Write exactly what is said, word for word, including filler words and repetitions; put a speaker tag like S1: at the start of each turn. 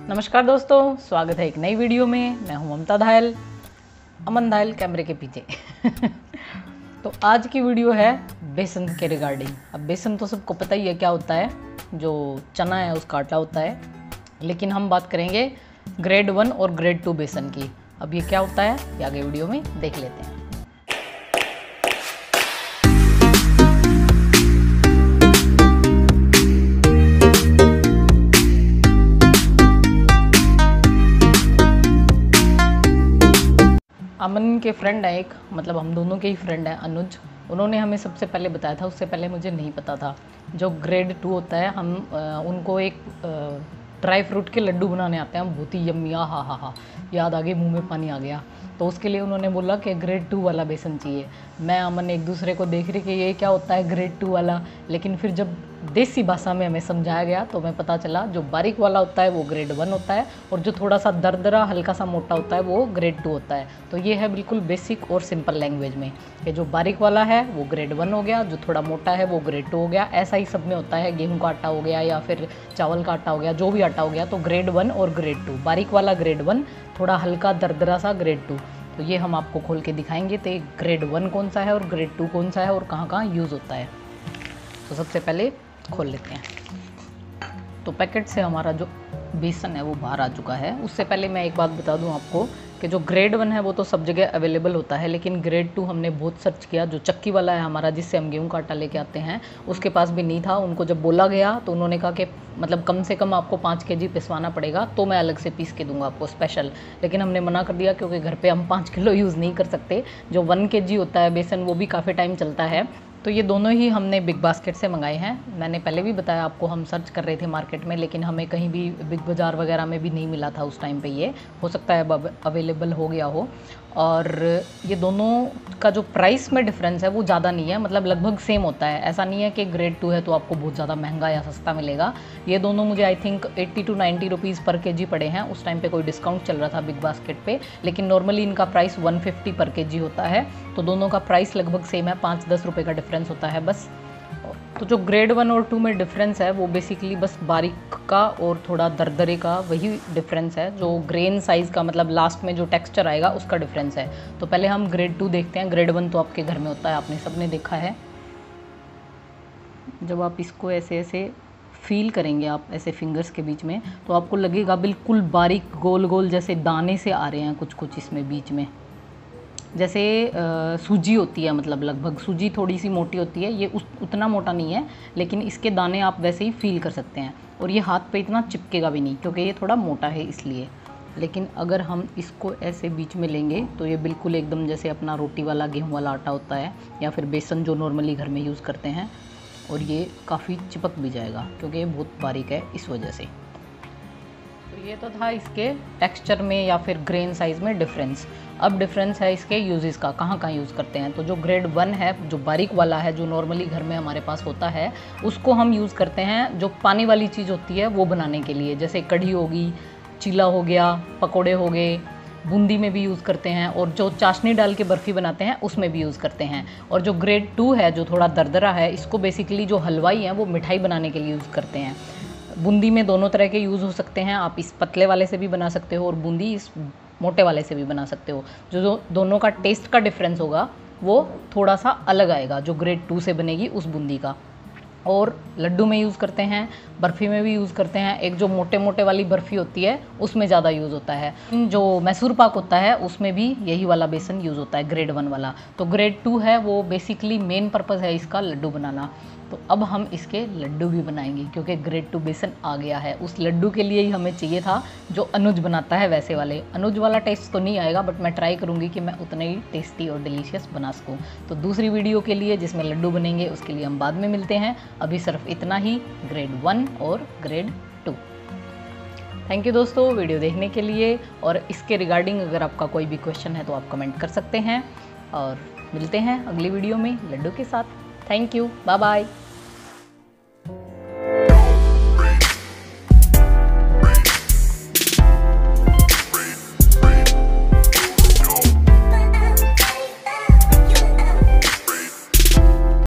S1: नमस्कार दोस्तों, स्वागत है एक नई वीडियो में। मैं हूं ममता धायल, अमन धायल कैमरे के पीछे। तो आज की वीडियो है बेसन के रिगार्डिंग। अब बेसन तो सबको पता ही है क्या होता है, जो चना है उसका आटा होता है, लेकिन हम बात करेंगे ग्रेड वन और ग्रेड टू बेसन की। अब ये क्या होता है ये आगे वीडियो में देख लेते हैं। अमन के फ्रेंड है एक, मतलब हम दोनों के ही फ्रेंड है, अनुज। उन्होंने हमें सबसे पहले बताया था, उससे पहले मुझे नहीं पता था। जो ग्रेड टू होता है, हम आ, उनको एक ड्राई फ्रूट के लड्डू बनाने आते हैं, हम बहुत ही यम्मी, हा हा हा याद आ गई, मुंह में पानी आ गया। तो उसके लिए उन्होंने बोला कि ग्रेड टू वाला बेसन चाहिए। मैं अमन एक दूसरे को देख रही कि ये क्या होता है ग्रेड टू वाला, लेकिन फिर जब देसी भाषा में हमें समझाया गया तो हमें पता चला जो बारीक वाला होता है वो ग्रेड वन होता है, और जो थोड़ा सा दरदरा हल्का सा मोटा होता है वो ग्रेड टू होता है। तो ये है बिल्कुल बेसिक और सिंपल लैंग्वेज में कि जो बारीक वाला है वो ग्रेड वन हो गया, जो थोड़ा मोटा है वो ग्रेड टू हो गया। ऐसा ही सब में होता है, गेहूं का आटा हो गया या फिर चावल का आटा हो गया, जो भी आटा हो गया, तो ग्रेड वन और ग्रेड टू। बारीक वाला ग्रेड वन, थोड़ा हल्का दरदरा सा ग्रेड टू। तो ये हम आपको खोल के दिखाएंगे तो ग्रेड वन कौन सा है और ग्रेड टू कौन सा है और कहाँ कहाँ यूज़ होता है। तो सबसे पहले खोल लेते हैं। तो पैकेट से हमारा जो बेसन है वो बाहर आ चुका है। उससे पहले मैं एक बात बता दूं आपको कि जो ग्रेड वन है वो तो सब जगह अवेलेबल होता है, लेकिन ग्रेड टू हमने बहुत सर्च किया। जो चक्की वाला है हमारा, जिससे हम गेहूं का आटा लेके आते हैं, उसके पास भी नहीं था। उनको जब बोला गया तो उन्होंने कहा कि मतलब कम से कम आपको पाँच के जी पिसवाना पड़ेगा, तो मैं अलग से पीस के दूंगा आपको स्पेशल। लेकिन हमने मना कर दिया क्योंकि घर पे हम पाँच किलो यूज़ नहीं कर सकते। जो वन के जी होता है बेसन वो भी काफ़ी टाइम चलता है। तो ये दोनों ही हमने बिग बास्केट से मंगाए हैं। मैंने पहले भी बताया आपको, हम सर्च कर रहे थे मार्केट में, लेकिन हमें कहीं भी बिग बाज़ार वगैरह में भी नहीं मिला था उस टाइम पे। ये हो सकता है अब अवेलेबल हो गया हो। और ये दोनों का जो प्राइस में डिफरेंस है वो ज़्यादा नहीं है, मतलब लगभग सेम होता है। ऐसा नहीं है कि ग्रेड टू है तो आपको बहुत ज़्यादा महंगा या सस्ता मिलेगा। ये दोनों मुझे I think eighty to ninety rupees per K जी पड़े हैं। उस टाइम पे कोई डिस्काउंट चल रहा था बिग बास्केट पे, लेकिन नॉर्मली इनका प्राइस वन फिफ्टी पर के जी होता है। तो दोनों का प्राइस लगभग सेम है, पाँच दस रुपये का डिफरेंस होता है बस। तो जो ग्रेड वन और टू में डिफरेंस है वो बेसिकली बस बारीक का और थोड़ा दरदरे का वही डिफरेंस है। जो ग्रेन साइज़ का, मतलब लास्ट में जो टेक्सचर आएगा उसका डिफरेंस है। तो पहले हम ग्रेड टू देखते हैं। ग्रेड वन तो आपके घर में होता है, आपने सबने देखा है। जब आप इसको ऐसे ऐसे फील करेंगे, आप ऐसे फिंगर्स के बीच में, तो आपको लगेगा बिल्कुल बारीक गोल गोल जैसे दाने से आ रहे हैं कुछ कुछ इसमें बीच में, जैसे आ, सूजी होती है। मतलब लगभग सूजी थोड़ी सी मोटी होती है, ये उस उतना मोटा नहीं है, लेकिन इसके दाने आप वैसे ही फील कर सकते हैं। और ये हाथ पे इतना चिपकेगा भी नहीं क्योंकि ये थोड़ा मोटा है इसलिए। लेकिन अगर हम इसको ऐसे बीच में लेंगे तो ये बिल्कुल एकदम जैसे अपना रोटी वाला गेहूं वाला आटा होता है, या फिर बेसन जो नॉर्मली घर में यूज़ करते हैं। और ये काफ़ी चिपक भी जाएगा क्योंकि ये बहुत बारीक है इस वजह से। तो ये तो था इसके टेक्सचर में या फिर ग्रेन साइज़ में डिफरेंस। अब डिफरेंस है इसके यूजेस का, कहाँ कहाँ यूज़ करते हैं। तो जो ग्रेड वन है, जो बारीक वाला है, जो नॉर्मली घर में हमारे पास होता है, उसको हम यूज़ करते हैं जो पानी वाली चीज़ होती है वो बनाने के लिए। जैसे कढ़ी होगी, चीला हो गया, पकोड़े हो गए, बूंदी में भी यूज़ करते हैं, और जो चाशनी डाल के बर्फ़ी बनाते हैं उसमें भी यूज़ करते हैं। और जो ग्रेड टू है, जो थोड़ा दरदरा है, इसको बेसिकली जो हलवाई हैं वो मिठाई बनाने के लिए यूज़ करते हैं। बूंदी में दोनों तरह के यूज़ हो सकते हैं, आप इस पतले वाले से भी बना सकते हो और बूंदी इस मोटे वाले से भी बना सकते हो। जो जो दोनों का टेस्ट का डिफरेंस होगा वो थोड़ा सा अलग आएगा जो ग्रेड टू से बनेगी उस बूंदी का। और लड्डू में यूज़ करते हैं, बर्फ़ी में भी यूज़ करते हैं। एक जो मोटे मोटे वाली बर्फ़ी होती है उसमें ज़्यादा यूज़ होता है। जो मैसूर पाक होता है उसमें भी यही वाला बेसन यूज़ होता है, ग्रेड वन वाला। तो ग्रेड टू है वो बेसिकली मेन पर्पज़ है इसका लड्डू बनाना। तो अब हम इसके लड्डू भी बनाएंगे क्योंकि ग्रेड टू बेसन आ गया है। उस लड्डू के लिए ही हमें चाहिए था जो अनुज बनाता है वैसे वाले। अनुज वाला टेस्ट तो नहीं आएगा, बट मैं ट्राई करूँगी कि मैं उतने ही टेस्टी और डिलीशियस बना सकूँ। तो दूसरी वीडियो के लिए जिसमें लड्डू बनेंगे उसके लिए हम बाद में मिलते हैं। अभी सिर्फ इतना ही, ग्रेड वन और ग्रेड टू। थैंक यू दोस्तों वीडियो देखने के लिए। और इसके रिगार्डिंग अगर आपका कोई भी क्वेश्चन है तो आप कमेंट कर सकते हैं। और मिलते हैं अगली वीडियो में लड्डू के साथ। Thank you, bye bye.